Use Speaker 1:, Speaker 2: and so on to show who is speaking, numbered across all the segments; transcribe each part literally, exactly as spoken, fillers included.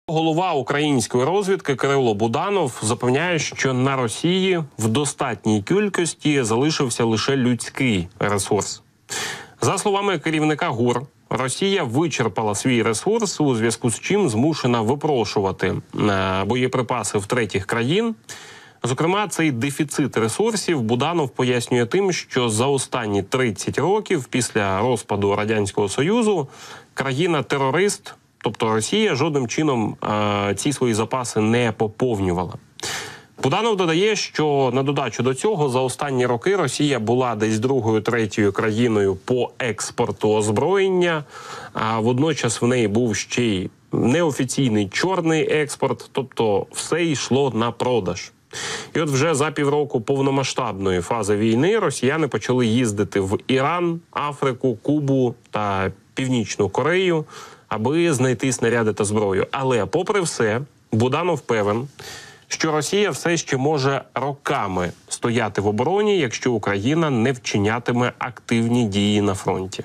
Speaker 1: Голова української розвідки Кирило Буданов запевняє, що на Росії в достатній кількості залишився лише людський ресурс. За словами керівника ГУР, Росія вичерпала свій ресурс, у зв'язку з чим змушена випрошувати боєприпаси в третіх країн. Зокрема, цей дефіцит ресурсів Буданов пояснює тим, що за останні тридцять років після розпаду Радянського Союзу країна-терорист, тобто Росія, жодним чином е, ці свої запаси не поповнювала. Буданов додає, що на додачу до цього за останні роки Росія була десь другою-третьою країною по експорту озброєння, а водночас в неї був ще й неофіційний чорний експорт, тобто все йшло на продаж. І от вже за півроку повномасштабної фази війни росіяни почали їздити в Іран, Африку, Кубу та Північну Корею, аби знайти снаряди та зброю. Але, попри все, Буданов певен, що Росія все ще може роками стояти в обороні, якщо Україна не вчинятиме активні дії на фронті.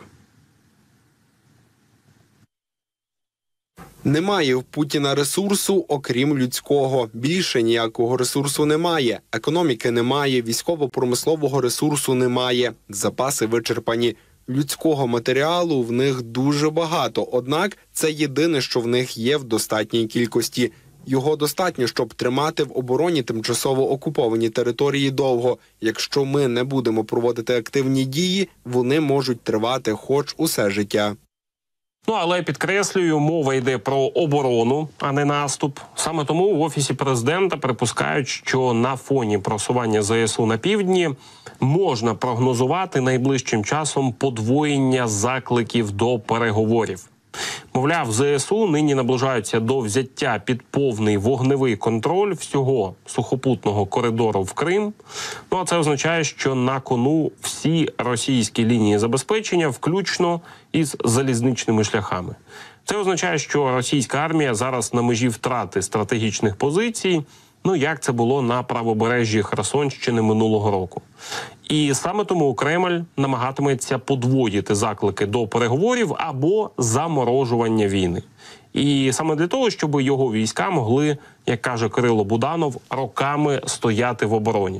Speaker 2: Немає в Путіна ресурсу, окрім людського. Більше ніякого ресурсу немає. Економіки немає, військово-промислового ресурсу немає. Запаси вичерпані. Людського матеріалу в них дуже багато, однак це єдине, що в них є в достатній кількості. Його достатньо, щоб тримати в обороні тимчасово окуповані території довго. Якщо ми не будемо проводити активні дії, вони можуть тривати хоч усе життя.
Speaker 1: Ну, але, підкреслюю, мова йде про оборону, а не наступ. Саме тому в Офісі Президента припускають, що на фоні просування ЗСУ на півдні можна прогнозувати найближчим часом подвоєння закликів до переговорів. Мовляв, ЗСУ нині наближаються до взяття під повний вогневий контроль всього сухопутного коридору в Крим. Ну, а це означає, що на кону всі російські лінії забезпечення, включно із залізничними шляхами. Це означає, що російська армія зараз на межі втрати стратегічних позицій, ну, як це було на правобережжі Херсонщини минулого року. І саме тому Кремль намагатиметься подвоїти заклики до переговорів або заморожування війни. І саме для того, щоб його війська могли, як каже Кирило Буданов, роками стояти в обороні.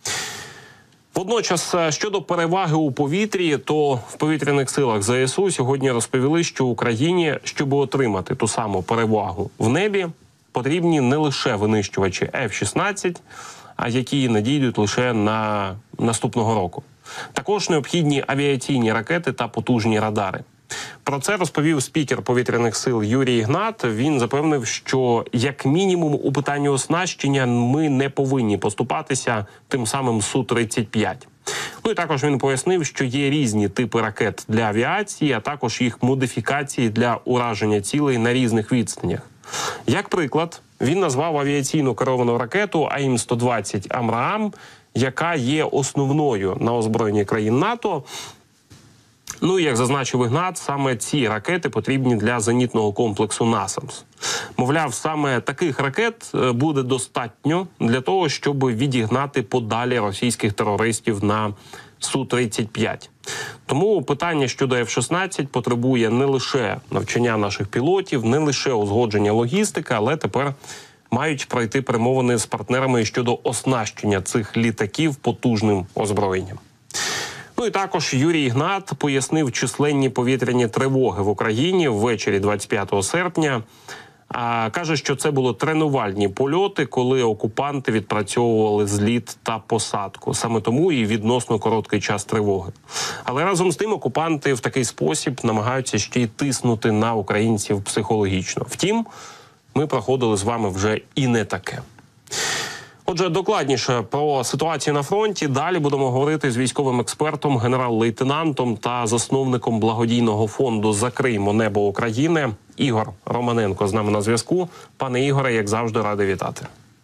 Speaker 1: Водночас, щодо переваги у повітрі, то в повітряних силах ЗСУ сьогодні розповіли, що Україні, щоб отримати ту саму перевагу в небі, потрібні не лише винищувачі еф шістнадцять, а які надійдуть лише на наступного року. Також необхідні авіаційні ракети та потужні радари. Про це розповів спікер повітряних сил Юрій Ігнат. Він запевнив, що як мінімум у питанні оснащення ми не повинні поступатися тим самим Су тридцять п'ять. Ну і також він пояснив, що є різні типи ракет для авіації, а також їх модифікації для ураження цілей на різних відстанях. Як приклад, він назвав авіаційну керовану ракету А М сто двадцять «Амраам», яка є основною на озброєнні країн НАТО. Ну і, як зазначив Ігнат, саме ці ракети потрібні для зенітного комплексу «Насамс». Мовляв, саме таких ракет буде достатньо для того, щоб відігнати подалі російських терористів на Су тридцять п'ять. Тому питання щодо еф шістнадцять потребує не лише навчання наших пілотів, не лише узгодження логістики, але тепер мають пройти перемовини з партнерами щодо оснащення цих літаків потужним озброєнням. Ну і також Юрій Ігнат пояснив численні повітряні тривоги в Україні ввечері двадцять п'ятого серпня. А каже, що це були тренувальні польоти, коли окупанти відпрацьовували зліт та посадку. Саме тому і відносно короткий час тривоги. Але разом з тим окупанти в такий спосіб намагаються ще й тиснути на українців психологічно. Втім, ми проходили з вами вже і не таке. Отже, докладніше про ситуацію на фронті далі будемо говорити з військовим експертом, генерал-лейтенантом та засновником благодійного фонду «Закриймо небо України» Ігор Романенко з нами на зв'язку. Пане Ігоре, як завжди, радий вітати.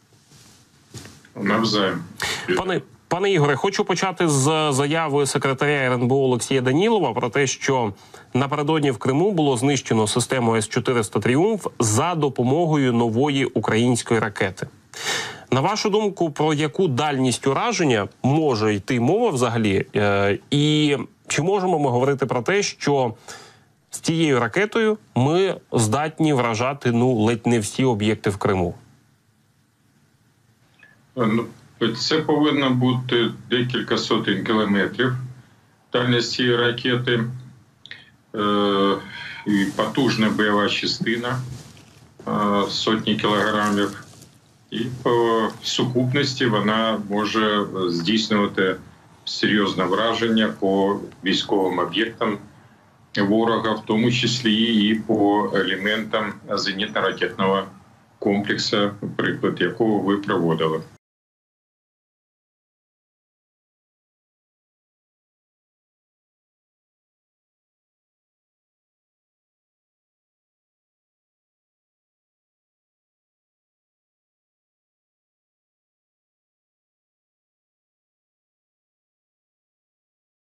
Speaker 3: Навзаєм.
Speaker 1: Пане, пане Ігоре, хочу почати з заяви секретаря Ер Ен Бе О Олексія Данілова про те, що напередодні в Криму було знищено систему С чотириста «Тріумф» за допомогою нової української ракети. На вашу думку, про яку дальність ураження може йти мова взагалі? І чи можемо ми говорити про те, що з цією ракетою ми здатні вражати ну ледь не всі об'єкти в Криму.
Speaker 3: Ну, це повинно бути декілька сотень кілометрів дальність цієї ракети. Е, і потужна бойова частина е, сотні кілограмів. І по сукупності вона може здійснювати серйозне враження по військовим об'єктам ворога, в тому числі і по елементам зенітно-ракетного комплексу, приклад якого ви проводили.